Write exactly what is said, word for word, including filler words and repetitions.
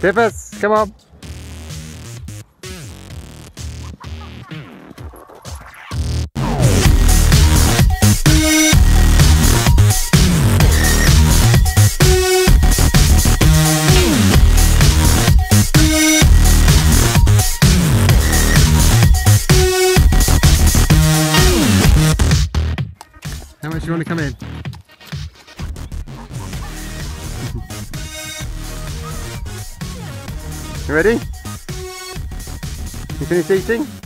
Tiffus, come on. How much do you want to come in? You ready? You finished eating?